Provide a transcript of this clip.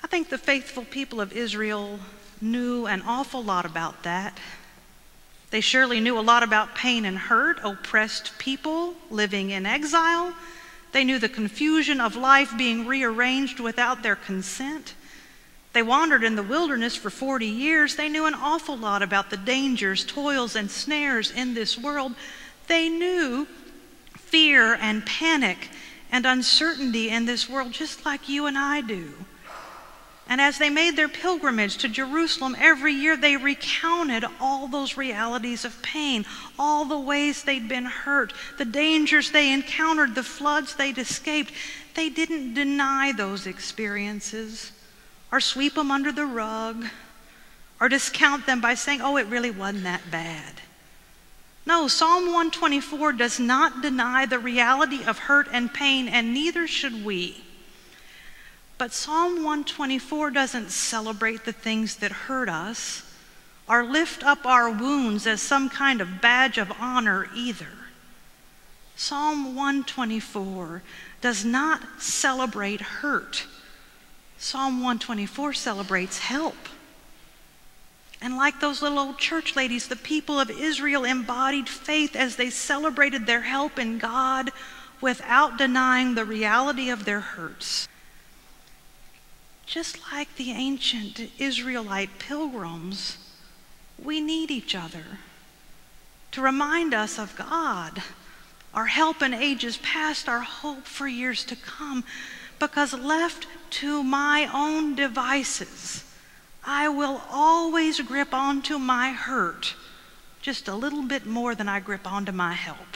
I think the faithful people of Israel knew an awful lot about that. They surely knew a lot about pain and hurt, oppressed people living in exile. They knew the confusion of life being rearranged without their consent. They wandered in the wilderness for 40 years. They knew an awful lot about the dangers, toils, and snares in this world. They knew fear and panic and uncertainty in this world just like you and I do. And as they made their pilgrimage to Jerusalem every year, they recounted all those realities of pain, all the ways they'd been hurt, the dangers they encountered, the floods they'd escaped. They didn't deny those experiences or sweep them under the rug or discount them by saying, oh, it really wasn't that bad. No, Psalm 124 does not deny the reality of hurt and pain, and neither should we. But Psalm 124 doesn't celebrate the things that hurt us or lift up our wounds as some kind of badge of honor either. Psalm 124 does not celebrate hurt. Psalm 124 celebrates help. And like those little old church ladies, the people of Israel embodied faith as they celebrated their help in God without denying the reality of their hurts. Just like the ancient Israelite pilgrims, we need each other to remind us of God, our help in ages past, our hope for years to come, because left to my own devices, I will always grip onto my hurt just a little bit more than I grip onto my help.